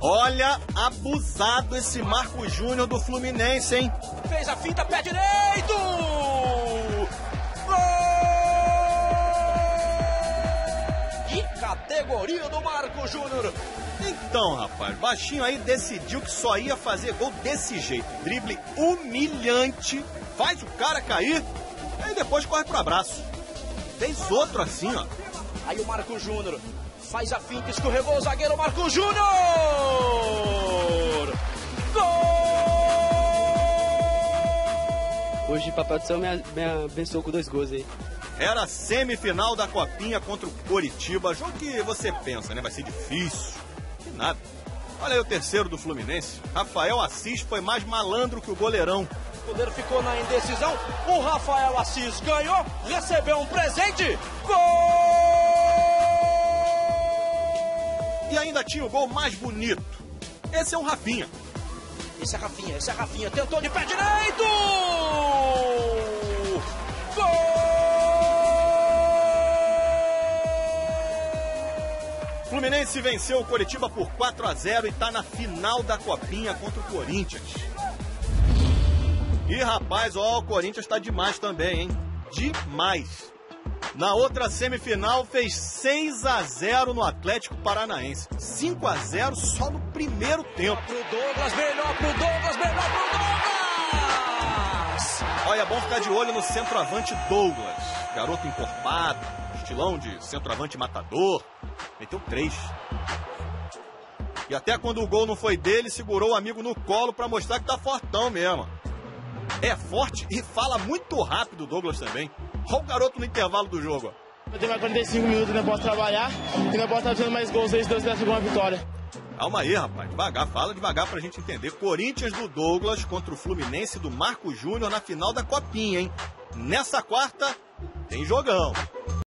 Olha, abusado esse Marcos Júnior do Fluminense, hein? Fez a finta, pé direito! Gol! Que categoria do Marcos Júnior! Então, rapaz, baixinho aí decidiu que só ia fazer gol desse jeito. Drible humilhante, faz o cara cair e depois corre pro abraço. Fez outro assim, ó. Aí o Marcos Júnior faz a finta, escorregou o zagueiro Marcos Júnior! Gol! Hoje o Papai do Céu me abençoou com 2 gols aí. Era a semifinal da Copinha contra o Coritiba. Jogo que você pensa, né? Vai ser difícil. Que nada. Olha aí o terceiro do Fluminense. Rafael Assis foi mais malandro que o goleirão. O goleiro ficou na indecisão. O Rafael Assis ganhou, recebeu um presente. Gol! E ainda tinha o gol mais bonito. Esse é um Rafinha. Esse é Rafinha. Tentou de pé direito! Gol! Fluminense venceu o Coritiba por 4-0 e tá na final da Copinha contra o Corinthians. E rapaz, ó, o Corinthians tá demais também, hein? Demais. Na outra semifinal fez 6-0 no Atlético Paranaense. 5-0 só no primeiro tempo. Melhor pro Douglas! Olha, é bom ficar de olho no centroavante Douglas. Garoto encorpado, estilão de centroavante matador. Meteu 3. E até quando o gol não foi dele, segurou o amigo no colo pra mostrar que tá fortão mesmo. É forte e fala muito rápido o Douglas também. Olha o garoto no intervalo do jogo. Eu tenho mais 45 minutos, não posso trabalhar e não posso estar fazendo mais gols aí se Deus der uma vitória. Calma aí, rapaz. Devagar, fala devagar pra gente entender. Corinthians do Douglas contra o Fluminense do Marcos Júnior na final da Copinha, hein? Nessa quarta, tem jogão.